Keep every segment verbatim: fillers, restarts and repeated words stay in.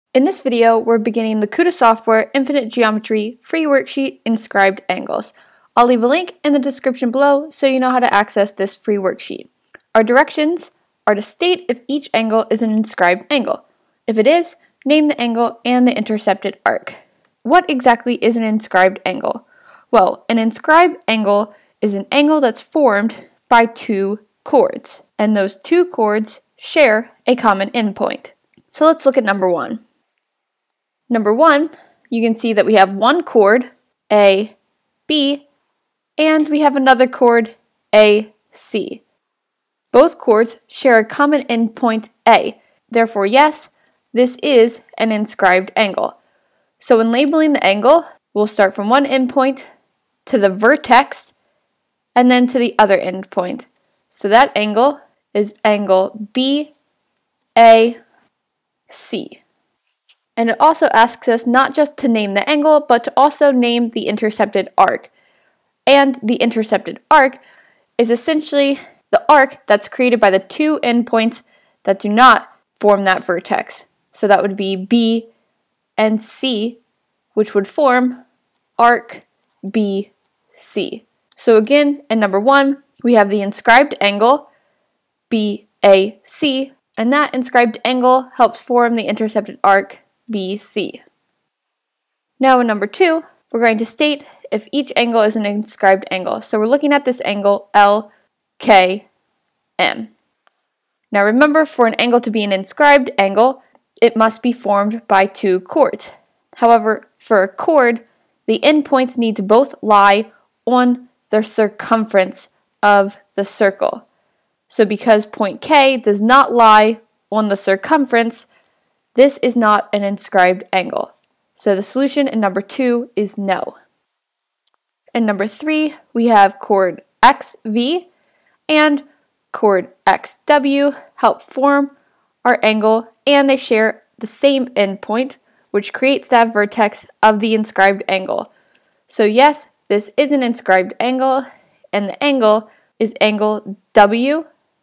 In this video, we're beginning the KutaSoftware Infinite Geometry free worksheet Inscribed Angles. I'll leave a link in the description below so you know how to access this free worksheet. Our directions are to state if each angle is an inscribed angle. If it is, name the angle and the intercepted arc. What exactly is an inscribed angle? Well, an inscribed angle is an angle that's formed by two chords, and those two chords share a common endpoint. So let's look at number one. Number one, you can see that we have one chord, A, B, and we have another chord, A, C. Both chords share a common endpoint A. Therefore, yes, this is an inscribed angle. So when labeling the angle, we'll start from one endpoint to the vertex and then to the other endpoint. So that angle is angle B, A, C. And it also asks us not just to name the angle, but to also name the intercepted arc. And the intercepted arc is essentially the arc that's created by the two endpoints that do not form that vertex. So that would be B and C, which would form arc B C. So again, in number one, we have the inscribed angle B A C, and that inscribed angle helps form the intercepted arc B C. Now in number two, we're going to state if each angle is an inscribed angle. So we're looking at this angle L K M. Now remember, for an angle to be an inscribed angle, it must be formed by two chords. However, for a chord, the endpoints need to both lie on the circumference of the circle. So because point K does not lie on the circumference, this is not an inscribed angle. So the solution in number two is no. In number three, we have chord X V and chord X W help form our angle, and they share the same endpoint, which creates that vertex of the inscribed angle. So yes, this is an inscribed angle, and the angle is angle W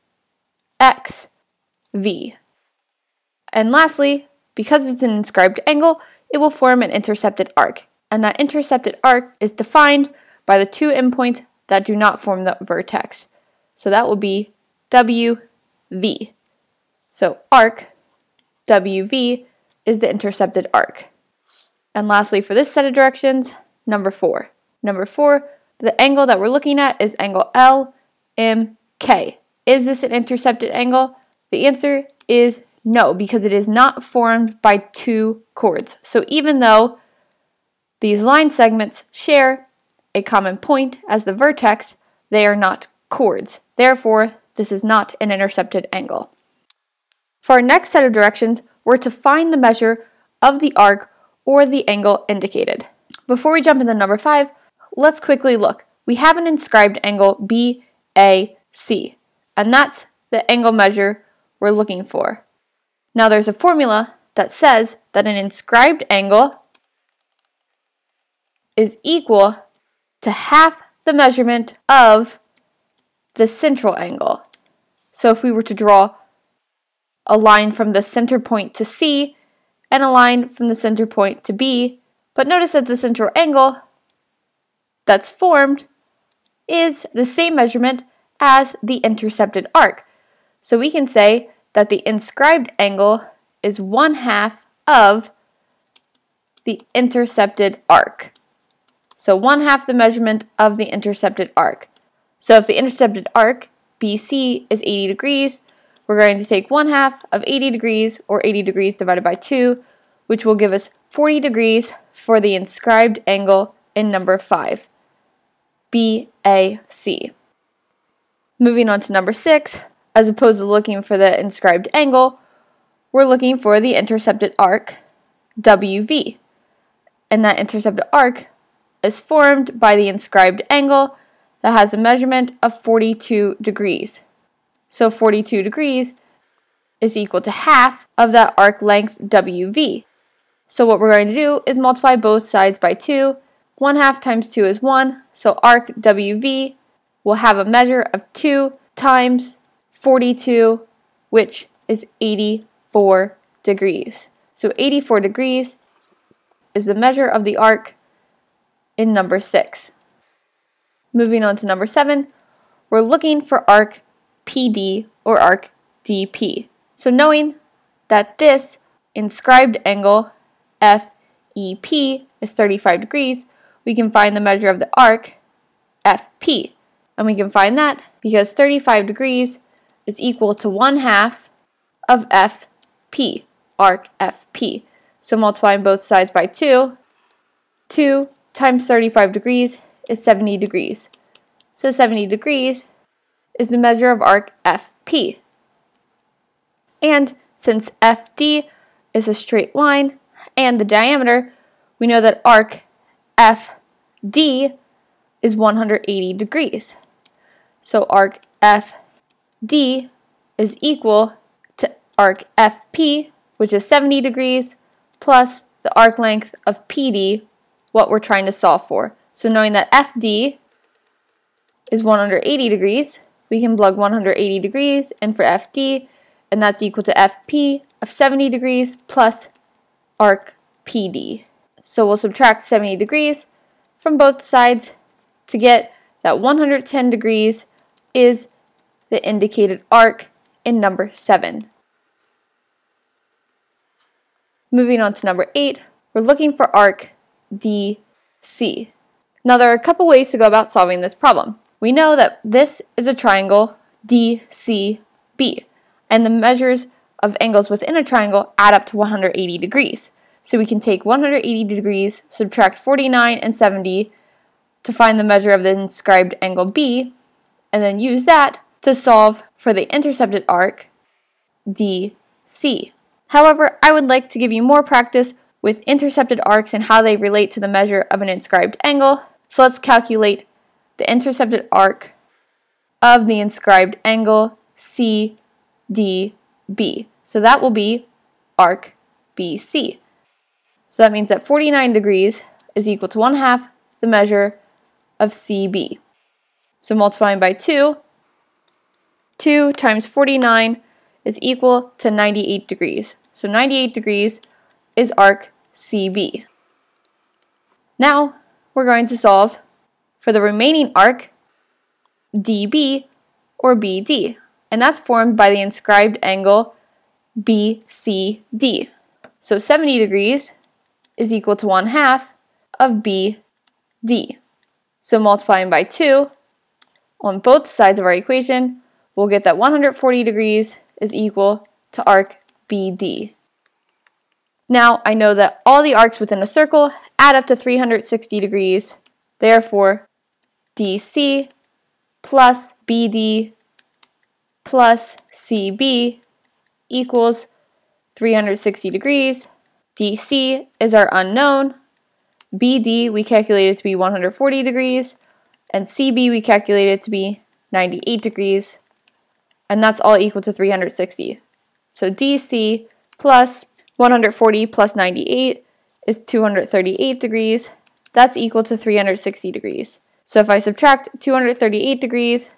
X V. And lastly, because it's an inscribed angle, it will form an intercepted arc. And that intercepted arc is defined by the two endpoints that do not form the vertex. So that will be W V. So arc W V is the intercepted arc. And lastly, for this set of directions, number four. Number four, the angle that we're looking at is angle L M K. Is this an intercepted angle? The answer is no, because it is not formed by two chords. So even though these line segments share a common point as the vertex, they are not chords. Therefore, this is not an intercepted angle. For our next set of directions, we're to find the measure of the arc or the angle indicated. Before we jump into number five, let's quickly look. We have an inscribed angle B A C, and that's the angle measure we're looking for. Now there's a formula that says that an inscribed angle is equal to half the measurement of the central angle. So if we were to draw a line from the center point to C and a line from the center point to B, but notice that the central angle that's formed is the same measurement as the intercepted arc. So we can say that the inscribed angle is one half of the intercepted arc. So one half the measurement of the intercepted arc. So if the intercepted arc, B C, is eighty degrees, we're going to take one half of eighty degrees, or eighty degrees divided by two, which will give us forty degrees for the inscribed angle in number five, B A C. Moving on to number six, as opposed to looking for the inscribed angle, we're looking for the intercepted arc, W V. And that intercepted arc is formed by the inscribed angle that has a measurement of forty-two degrees. So forty-two degrees is equal to half of that arc length W V. So what we're going to do is multiply both sides by two. one half times two is one, so arc W V will have a measure of two times forty-two, which is eighty-four degrees. So eighty-four degrees is the measure of the arc in number six. Moving on to number seven, we're looking for arc P D or arc D P. So knowing that this inscribed angle F E P is thirty-five degrees, we can find the measure of the arc F P. And we can find that because thirty-five degrees is equal to one half of F P, arc F P. So multiplying both sides by two, two times thirty-five degrees is seventy degrees. So seventy degrees is the measure of arc F P. And since F D is a straight line and the diameter, we know that arc F D is one hundred eighty degrees. So arc F D is equal to arc F P, which is seventy degrees, plus the arc length of P D, what we're trying to solve for. So knowing that F D is one hundred eighty degrees, we can plug one hundred eighty degrees in for F D, and that's equal to F P of seventy degrees plus arc P D. So we'll subtract seventy degrees from both sides to get that one hundred ten degrees is the indicated arc in number seven. Moving on to number eight, we're looking for arc D C. Now there are a couple ways to go about solving this problem. We know that this is a triangle D C B, and the measures of angles within a triangle add up to one hundred eighty degrees. So we can take one hundred eighty degrees, subtract forty-nine and seventy to find the measure of the inscribed angle B, and then use that to solve for the intercepted arc D C. However, I would like to give you more practice with intercepted arcs and how they relate to the measure of an inscribed angle. So let's calculate the intercepted arc of the inscribed angle C D B. So that will be arc B C. So that means that forty-nine degrees is equal to one half the measure of C B. So multiplying by two, two times forty-nine is equal to ninety-eight degrees. So ninety-eight degrees is arc C B. Now we're going to solve for the remaining arc D B or B D, and that's formed by the inscribed angle B C D. So seventy degrees is equal to one half of B D. So multiplying by two on both sides of our equation, we'll get that one hundred forty degrees is equal to arc B D. Now I know that all the arcs within a circle add up to three hundred sixty degrees. Therefore, D C plus B D plus C B equals three hundred sixty degrees. D C is our unknown. B D we calculated to be one hundred forty degrees, and C B we calculated to be ninety-eight degrees, and that's all equal to three hundred sixty. So D C plus one hundred forty plus ninety-eight is two hundred thirty-eight degrees. That's equal to three hundred sixty degrees. So if I subtract two hundred thirty-eight degrees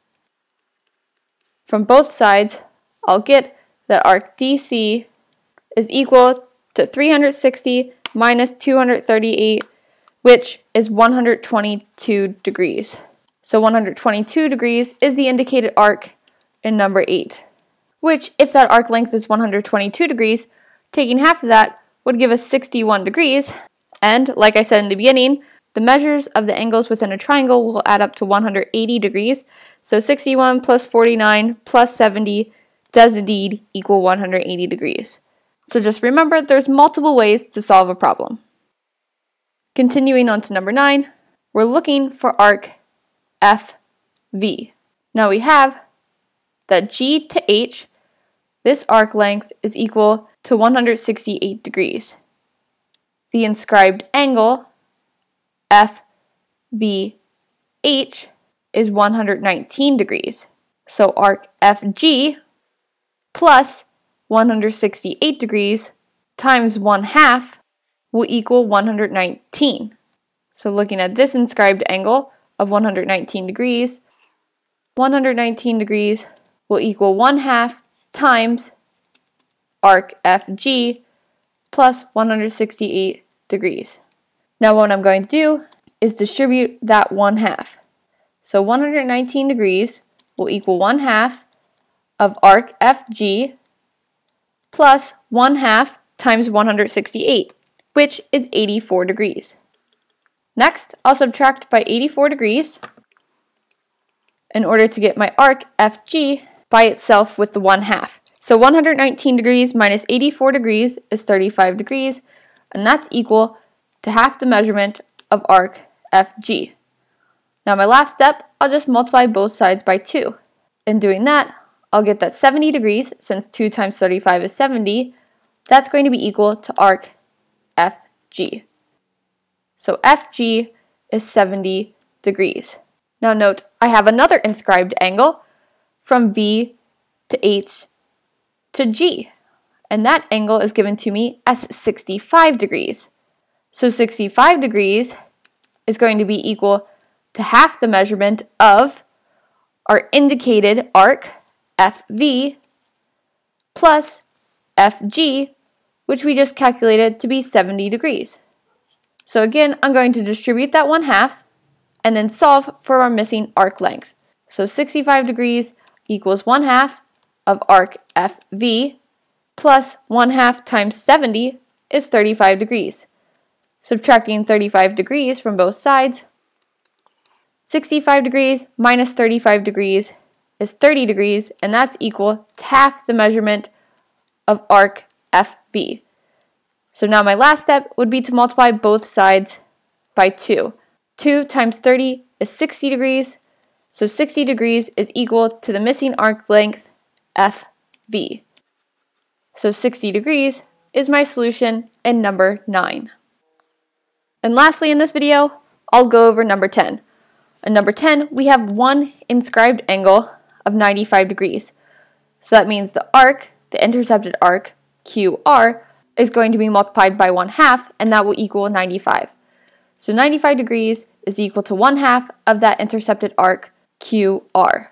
from both sides, I'll get that arc D C is equal to three hundred sixty minus two hundred thirty-eight, which is one hundred twenty-two degrees. So one hundred twenty-two degrees is the indicated arc in number eight, which, if that arc length is one hundred twenty-two degrees, taking half of that would give us sixty-one degrees. And like I said in the beginning, the measures of the angles within a triangle will add up to one hundred eighty degrees. So sixty-one plus forty-nine plus seventy does indeed equal one hundred eighty degrees. So just remember, there's multiple ways to solve a problem. Continuing on to number nine, we're looking for arc F V. Now we have that G to H, this arc length is equal to one hundred sixty-eight degrees. The inscribed angle F V H is one hundred nineteen degrees. So arc F G plus one hundred sixty-eight degrees times one half will equal one hundred nineteen. So looking at this inscribed angle of one hundred nineteen degrees, one hundred nineteen degrees will equal one half times arc F G, plus one hundred sixty-eight degrees. Now what I'm going to do is distribute that one half. So one hundred nineteen degrees will equal one half of arc F G plus one half times one hundred sixty-eight, which is eighty-four degrees. Next, I'll subtract by eighty-four degrees in order to get my arc F G by itself with the one half. So one hundred nineteen degrees minus eighty-four degrees is thirty-five degrees, and that's equal to half the measurement of arc F G. Now my last step, I'll just multiply both sides by two. In doing that, I'll get that seventy degrees, since two times thirty-five is seventy, that's going to be equal to arc F G. So F G is seventy degrees. Now note, I have another inscribed angle from V to H to G, and that angle is given to me as sixty-five degrees. So sixty-five degrees is going to be equal to half the measurement of our indicated arc F V plus F G, which we just calculated to be seventy degrees. So again, I'm going to distribute that one half and then solve for our missing arc length. So sixty-five degrees equals one half of arc F V plus one half times seventy is thirty-five degrees. Subtracting thirty-five degrees from both sides, sixty-five degrees minus thirty-five degrees is thirty degrees, and that's equal to half the measurement of arc F V. So now my last step would be to multiply both sides by two. two times thirty is sixty degrees, so sixty degrees is equal to the missing arc length F V. So sixty degrees is my solution in number nine. And lastly in this video, I'll go over number ten. In number ten, we have one inscribed angle of ninety-five degrees. So that means the arc, the intercepted arc, Q R, is going to be multiplied by one half, and that will equal ninety-five. So ninety-five degrees is equal to one half of that intercepted arc, Q R.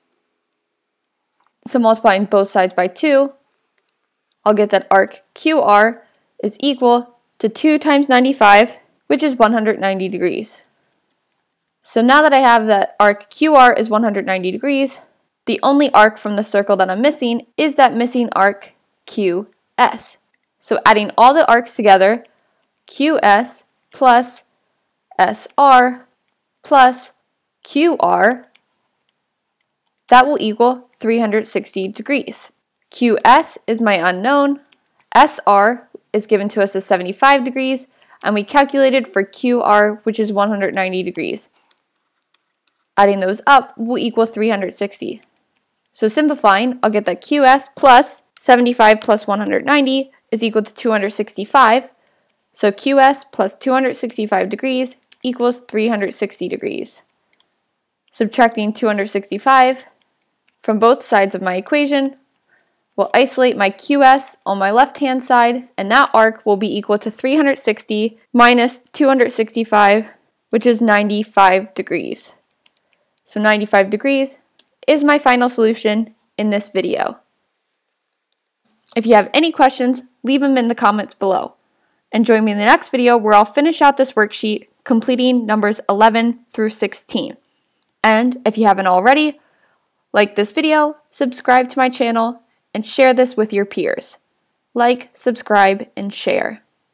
So multiplying both sides by two, I'll get that arc Q R is equal to two times ninety-five, which is one hundred ninety degrees. So now that I have that arc Q R is one hundred ninety degrees, the only arc from the circle that I'm missing is that missing arc Q S. So adding all the arcs together, Q S plus S R plus Q R, that will equal three hundred sixty degrees. Q S is my unknown, S R is given to us as seventy-five degrees, and we calculated for Q R, which is one hundred ninety degrees. Adding those up will equal three hundred sixty. So simplifying, I'll get that Q S plus seventy-five plus one hundred ninety is equal to two hundred sixty-five. So Q S plus two hundred sixty-five degrees equals three hundred sixty degrees. Subtracting two hundred sixty-five from both sides of my equation will isolate my Q S on my left-hand side, and that arc will be equal to three hundred sixty minus two hundred sixty-five, which is ninety-five degrees. So ninety-five degrees is my final solution in this video. If you have any questions, leave them in the comments below. And join me in the next video where I'll finish out this worksheet, completing numbers eleven through sixteen. And if you haven't already, like this video, subscribe to my channel, and share this with your peers. Like, subscribe, and share.